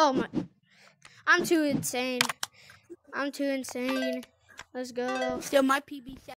Oh my. I'm too insane. Let's go. Still, my PB